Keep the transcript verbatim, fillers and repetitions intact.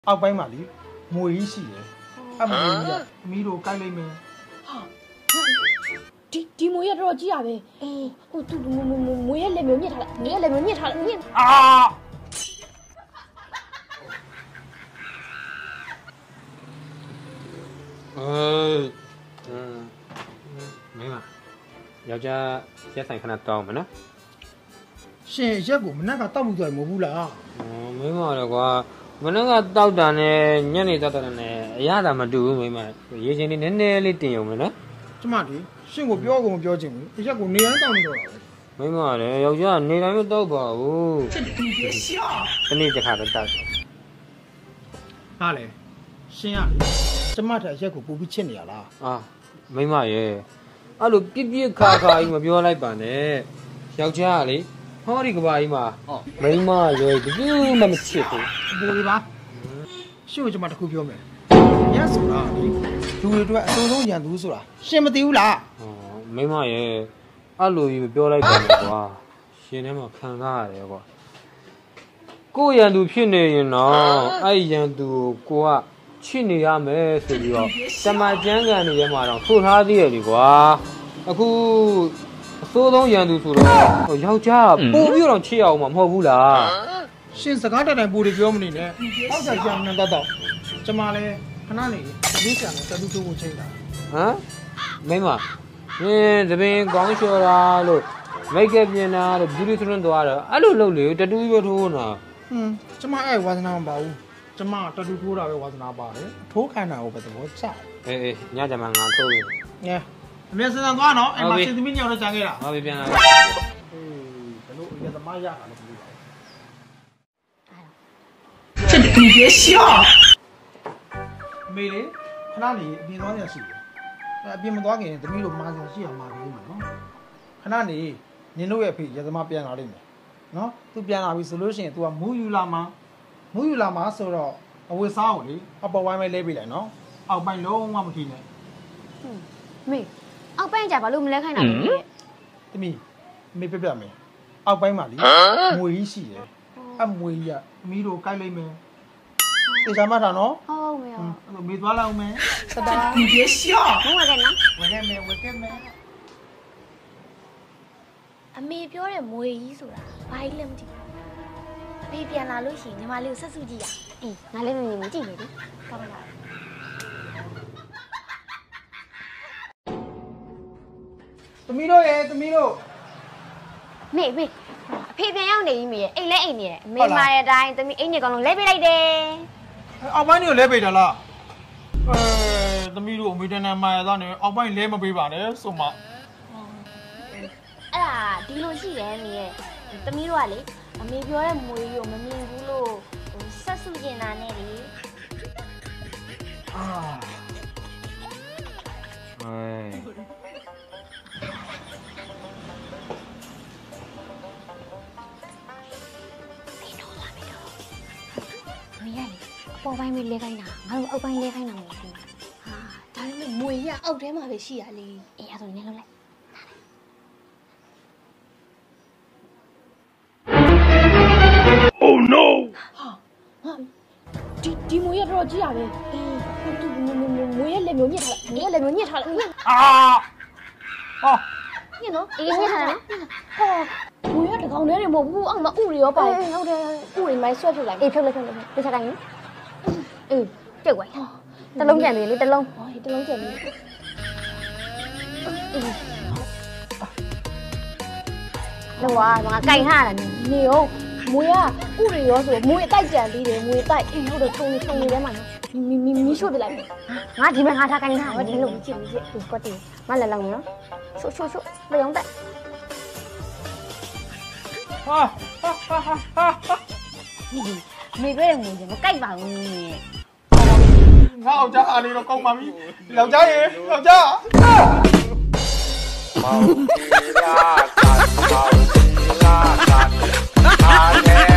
အောက်ပိုင်းမှာလေမွေကြီးရှိတယ်အမွေကြီးကမီးတို့ကိုက်လိုက်မယ်ဟာဒီဒီမွေရတော့ကြည့်ရပဲအေးဟိုသူမွေရလက်မျိုးညစ်ထားလိုက်မွေရလက်မျိုးညစ်ထားလိုက်ညစ်အာအဲမင်းမယောက်ျားရက်ဆိုင်ခဏတောင်းမယ်နော်ရှင်ရက်ကိုမနက်ကတောက်မှုကြိုင်မဟုတ်ဘူးလားမင်းမလည်းကွာမနက်ကတောက်တာနဲ့ညနေတောက်တာနဲ့အရသာမတူဘူးမင်းမရေချင်းလေးနည်းနည်းလေးတင်ရုံပဲနော်ကျမလေရှင်ကိုပြောကုန်ပြောချင်ဘူးရက်ကိုနေတိုင်းတောက်နေတော့တာပဲမင်းမလည်းယောက်ျားနေတိုင်းမတောက်ပါဘူးဒီနေ့တစ်ခါတော့တောက်တယ်ဟာလေရှင်ကကျမထက်ရက်ကိုပူပြီးချစ်နေရလားအာမိမရဲ့အဲ့လိုပြစ်ပြစ်ခါခါကြီးမပြောလိုက်ပါနဲ့ယောက်ျားကလေဟောဒီကဘာကြီးမှာမိမရဲ့တကူးမှမချစ်ဘူးဒီလိုပါရှင်ကိုကျမတခုပြောမယ်ရက်ဆိုတာလေလူတွေအတွက်အဆုံးဆုံးရန်သူဆိုတာရှင်မသိဘူးလားဟောမိမရဲ့အဲ့လိုကြီးမပြောလိုက်ပါနဲ့ကွာရှင်ထဲမှာခံစားရတယ်ကွာကိုရန်သူဖြစ်နေရင်တော့အဲ့ရန်သူကိုကချစ်နေရမယ်ဆိုပြီးတော့တမကျန်းကန်နေရမှာတော့ထိုးထားသေးတယ်ကွာအခုအစိုးဆုံးရန်သူဆိုတော့ယောက်ျားပို့ပြီးတော့ချစ်အောင်မှာမဟုတ်ဘူးလားရှင်စကားတတိုင်ပူတွေပြောမနေနဲ့ဟောက်ကြကြမ်းတော့တော့ကျမလည်းခဏနေရေးချင်တယ်တူတူကိုချိန်တာဟမ်မိမနင်းတပင်ကောင်းလျှော်တာလို့မိတ်ကပ်ပြင်တာလို့ beauty salon သွားတာအဲ့လိုလုပ်လေတတူပဲထိုးနေတာဟွန်းကျမအဲ့ဝါသနာမပါဘူးကျမတတူထိုးတာပဲဝါသနာပါတယ်ထိုးခံတာကိုပဲသဘောကျအေးအေးညကြမှာငါထိုးပြီငယ်အမေစံစံသွားနော်အဲ့မှာရှင်သမီးညောင်တော့ကြံခဲ့တာဟုတ်ပြီပြန်လာအေးဘလို့အရင်သမားရတာလို့ပြောတာ这你别笑မေလေခဏနေအပြင်သွားနေရှိတယ်အပြင်မသွားခင်သမီးတို့မာစင်ရှိအောင်မာပြီးမှာနော်ခဏနေနင်တို့ရဲ့ဖေရသမားပြန်လာလိမ့်မယ်နော်သူပြန်လာပြီဆိုလို့ရှိရင် तू ကမူးယူလာမှာမူးယူလာမှာဆိုတော့အဝတ်စားကိုလေအပေါ်ဝိုင်းပဲလဲပေးလိုက်နော်အောက်ပိုင်းလုံးဝမထီနဲ့ဟွန်းမေအောက်ပိုင်းကြဘာလို့မလဲခိုင်းတာလဲသမီးမေပြပြမယ်အောက်ပိုင်းမှာလေမွေကြီးရှိတယ်အမွေကြီးကမီးတို့ကိုက်လိုက်မယ်တေချာမထားနော်ဟုတ်မေဟုတ်အဲ့လိုမေးသွားလိုက်အောင်မယ်စတာ你别笑မဝင်ခဲ့နော်ဝင်ခဲ့မယ်ဝင်ခဲ့မယ်အမေပြောတဲ့မွေကြီးဆိုတာဘာကြီးလဲမသိဘူးအမေပြန်လာလို့ရှိရင်ညီမလေးကိုဆက်စုကြည့်ရအေးငါလည်းမမြင်ဘူးကြည့်နေလေကောင်းလားသမီးတို့ရေသမီးတို့မေမေအဖေပြန်ရောက်နေပြီမေအိမ်လဲအိမ်နေတယ်အမေမာရဲ့အတိုင်းသမီးအိမ်ကြီးကောင်လုံးလဲပေးလိုက်တယ်အောက်ပိုင်းကိုလဲပေးတာလားအဲသမီးတို့အမေတန်းတန်းမာရသားနေအောက်ပိုင်းလဲမပေးပါနဲ့ဆိုမှအဲ့ဒါဒီလိုရှိတယ်မေရဲ့သမီးတို့ကလေအမေပြောတဲ့မွေကြီးကိုမမြင်ဘူးလို့ဆက်စုကျင်တာနဲ့လေအာဟဲ့ပေါ်ပိုင်းပဲလဲခိုင်းတာငါတို့အောက်ပိုင်းလဲခိုင်းတာမဟုတ်ဘူးဟာဒါပေမဲ့မွေရအောက်ထဲမှာပဲရှိရလေအေးအဲ့ဒါဆိုနည်းလုံးလိုက် Oh no ဟာဒီဒီမွေရတော့ကြည့်ရပဲအေးဟိုသူမွေရလက်မျိုးညစ်ထားလိုက်မွေရလက်မျိုးညစ်ထားလိုက်အာဟာညစ်နော်အေးညစ်ထားတယ်နော်ဟောမွေရတကောင်တည်းတွေမဟုတ်ဘူးအောက်မှာဥတွေရောပါဟုတ်တယ်ဥတွေမိုင်းဆွဲထုတ်လိုက်အေးဖြုတ်လိုက်ဖြုတ်လိုက်တခြားတိုင်းအေးပြုတ်သွားတလုံးကြံနေလေတလုံးဟောတလုံးကြံနေလောကငါကြိုင်ထားတာနေရောမွေကဥတွေရောဆိုမွေအတိုက်ကြံသေးတယ်မွေတိုက်အေးဟုတ်တယ်ထုံနေထုံနေထဲမှာနော်မီမီမီရှို့ပြလိုက်ငါဒီမှာငါထားကြိုင်ထားဟောဒီလိုကြည့်ကြည့်ဒီကွက်တီမလည်းလောင်းနော်ရှို့ရှို့ရှို့လျောင်းတက်ဟာဟာဟာဟာမေပြောတဲ့ငွေကြီးမကြိုက်ပါဘူးငါအောင်ကြအားနေတော့ကောင်းပါပြီယောက်ျားရေယောက်ျားမောင်လာတာမောင်လာတာအား